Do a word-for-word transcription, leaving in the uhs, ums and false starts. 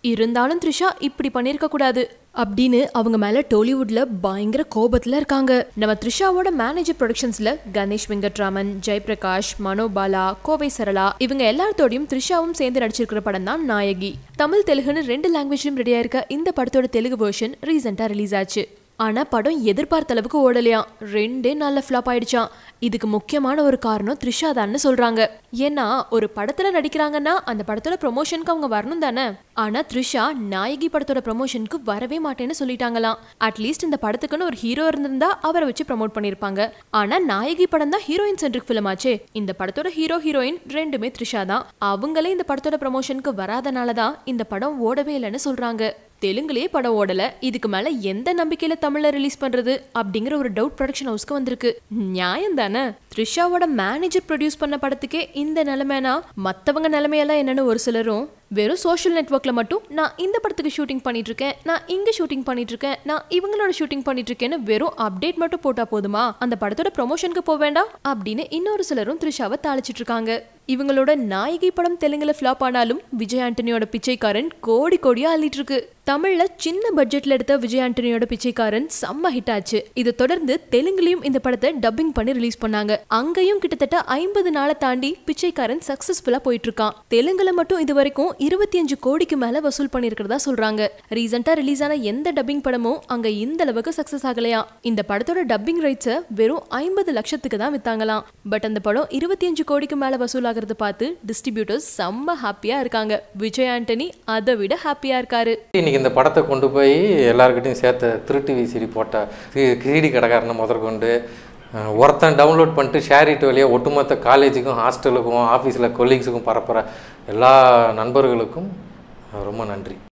இருந்தாலும் த்ரிஷா இப்படி பண்ணிருக்க கூடாது அப்படின்னு அவங்க மேல டாலிவுட்ல பயங்கர கோபத்துல இருக்காங்க. நம்ம த்ரிஷாவோட மேனேஜர் ப்ரொடக்ஷன்ஸ்ல கணேஷ் வெங்கட்ராமன், ஜெயபிரகாஷ், மனோபாலா, கோவை சரளா இவங்க எல்லாத்தோடையும் த்ரிஷாவும் சேர்ந்து நடிச்சிருக்கிற படம் தான் நாயகி. தமிழ் தெலுங்குன்னு ரெண்டு லாங்குவேஜ்லயும் ரெடியா இருக்க இந்த படத்தோட தெலுங்கு வெர்ஷன் ரீசெண்டா ரிலீஸ் ஆச்சு. ஆனா படம் எதிர்பார்த்த அளவுக்கு ஓடலையாம், ரெண்டே நாள்ல ஃபிளாப் ஆயிடுச்சான். இதுக்கு முக்கியமான ஒரு காரணம் த்ரிஷா தான்னு சொல்றாங்க. ஏன்னா ஒரு படத்துல நடிக்கிறாங்கன்னா அந்த படத்தோட ப்ரொமோஷனுக்கு அவங்க வரணும் தானே. ஆனா த்ரிஷா நாயகி படத்தோட ப்ரொமோஷனுக்கு வரவே மாட்டேன்னு சொல்லிட்டாங்களாம். அட்லீஸ்ட் இந்த படத்துக்குன்னு ஒரு ஹீரோ இருந்திருந்தா அவரை வச்சு ப்ரமோட் பண்ணிருப்பாங்க. ஆனா நாயகி படம் தான் ஹீரோயின் சென்ட்ரிக் ஃபிலிம் ஆச்சே. இந்த படத்தோட ஹீரோ ஹீரோயின் ரெண்டுமே த்ரிஷா தான். அவங்களே இந்த படத்தோட ப்ரொமோஷனுக்கு வராதனாலதான் இந்த படம் ஓடவே இல்லைன்னு சொல்றாங்க. தெலுங்குலயே படம் ஓடல, இதுக்கு மேல எந்த நம்பிக்கையில தமிழ்ல ரிலீஸ் பண்றது அப்படிங்கிற ஒரு டவுட் ப்ரொடக்ஷன் ஹவுஸ்க்கு வந்திருக்கு. நியாயம் தானே? த்ரிஷாவோட மேனேஜர் ப்ரொடியூஸ் பண்ண படத்துக்கே இந்த நிலைமைனா மத்தவங்க நிலைமையெல்லாம் என்னன்னு ஒரு சிலரும் வெறும் சோஷியல் நெட்வொர்க்ல மட்டும் நான் இந்த படத்துக்கு ஷூட்டிங் பண்ணிட்டு இருக்கேன், நான் இங்க ஷூட்டிங் பண்ணிட்டு இருக்கேன், நான் இவங்களோட ஷூட்டிங் பண்ணிட்டு இருக்கேன்னு வெறும் அப்டேட் மட்டும் போட்டா போதுமா, அந்த படத்தோட ப்ரொமோஷனுக்கு போக வேண்டாம் அப்படின்னு இன்னொரு சிலரும் த்ரிஷாவை தாளிச்சிட்டு இருக்காங்க. இவங்களோட நாயகி படம் தெலுங்குல ஃபிளாப் ஆனாலும் விஜய் ஆண்டனியோட பிச்சைக்காரன் கோடி கோடியா அள்ளிட்டு இருக்கு. தமிழ்ல சின்ன பட்ஜெட்ல எடுத்த விஜய் ஆண்டனியோட பிச்சைக்காரன் செம்ம ஹிட் ஆச்சு. இதை தொடர்ந்து தெலுங்குலயும் இந்த படத்தை டப்பிங் பண்ணி ரிலீஸ் பண்ணாங்க. அங்கேயும் கிட்டத்தட்ட ஐம்பது நாளை தாண்டி பிச்சைக்காரன் சக்சஸ்ஃபுல்லா போயிட்டு இருக்கான். தெலுங்குல மட்டும் இது வரைக்கும் இருபத்தி அஞ்சு கோடிக்கு மேல வசூல் பண்ணிருக்கிறதா சொல்றாங்க. ரீசெண்டா ரிலீஸ் ஆன எந்த டப்பிங் படமும் அங்க இந்த அளவுக்கு சக்சஸ் ஆகலையா. இந்த படத்தோட டப்பிங் ரைட்ஸை வெறும் ஐம்பது லட்சத்துக்கு தான் வித்தாங்களாம். பட் அந்த படம் இருபத்தி அஞ்சு கோடிக்கு மேல வசூல் ஆகிறத பார்த்து டிஸ்ட்ரிபியூட்டர்ஸ் செம்ம ஹாப்பியா இருக்காங்க. விஜய் ஆண்டனி அதை விட ஹாப்பியா இருக்காரு. இந்த படத்தை கொண்டு போய் எல்லாருக்கிட்டையும் சேர்த்த திருட்டு விசிடி போட்ட கிரீடி கடைக்காரனை முதற்கொண்டு ஒருத்தன் டவுன்லோட் பண்ணிட்டு ஷேரிட் வழியாக ஒட்டுமொத்த காலேஜுக்கும் ஹாஸ்டலுக்கும் ஆஃபீஸில் கொலீக்ஸுக்கும் பரப்புகிற எல்லா நண்பர்களுக்கும் ரொம்ப நன்றி.